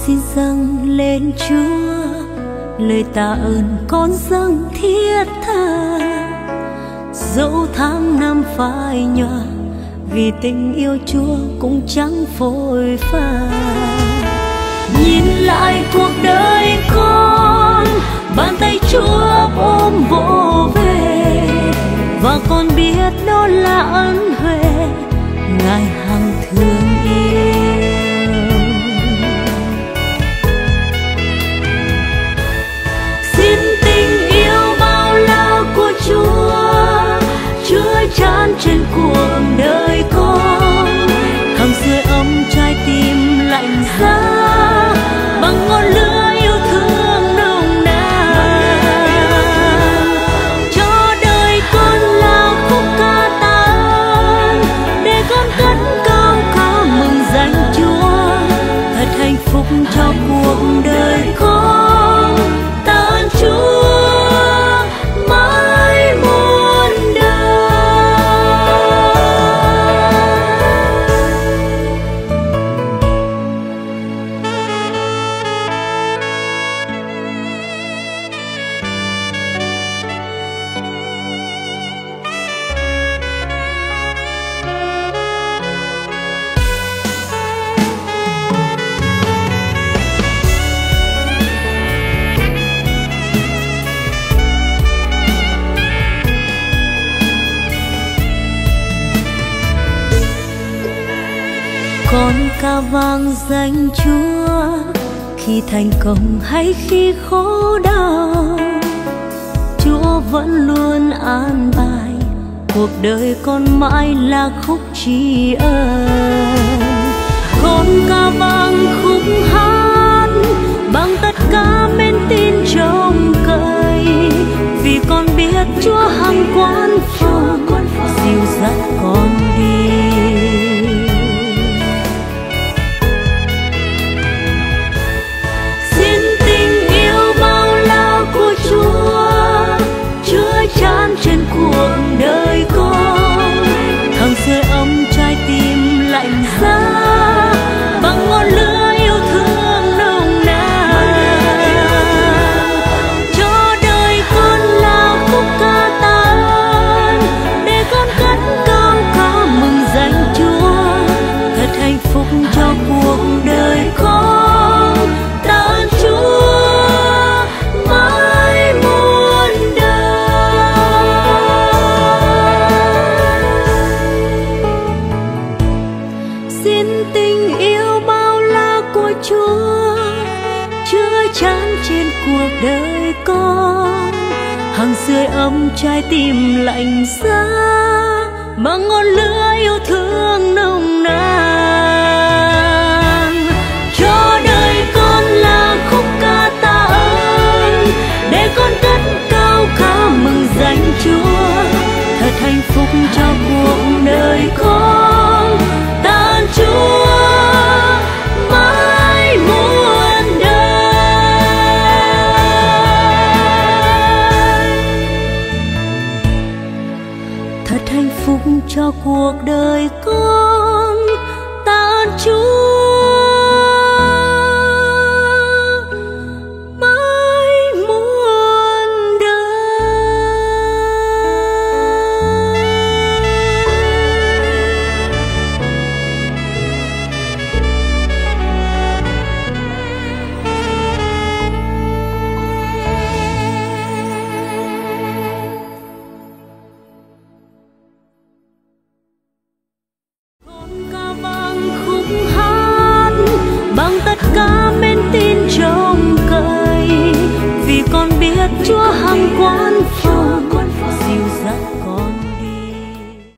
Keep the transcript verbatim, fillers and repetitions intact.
xin dâng lên Chúa lời tạ ơn con dâng thiết tha. Dẫu tháng năm phai nhòa vì tình yêu Chúa cũng chẳng phôi pha. Nhìn lại cuộc đời con, bàn tay Chúa ôm vỗ về, và con biết đó là ân huệ Ngài hằng thương yêu. Xin tình yêu bao la của Chúa chứa chan trên cuộc đời con, hằng sưởi ấm trái tim lạnh giá bằng ngọn lửa yêu thương nồng nàn. Cho đời con là khúc ca tạ ơn, để con cất cao ca mừng danh Chúa. Thật hạnh phúc cho cuộc đời con, tạ ơn Chúa mãi muôn con ca vang danh Chúa khi thành công hay khi khổ đau. Chúa vẫn luôn an bài cuộc đời con mãi là khúc tri ân. Con ca vang khúc hát bằng tất cả men tin trông cậy, vì con biết Chúa hằng quan phòng dìu dắt con đi. Chan trên cuộc đời con, hằng sưởi ấm trái tim lạnh giá bằng ngọn lửa yêu thương nồng nàn. Cho đời con là khúc ca tạ ơn, để con cất cao ca mừng danh Chúa. Thật hạnh phúc cho cuộc đời con, tạ ơn Chúa mãi muôn đời. Xin tình yêu bao la của Chúa chứa chan trên cuộc đời con, hằng sưởi ấm trái tim lạnh giá bằng ngọn lửa yêu thương nồng nàn. Cho đời con là khúc ca tạ ơn, để con cất cao ca mừng danh Chúa. Thật hạnh phúc cho cuộc đời con, tạ ơn Chúa mãi muôn đời. Thật hạnh phúc cho cuộc đời con.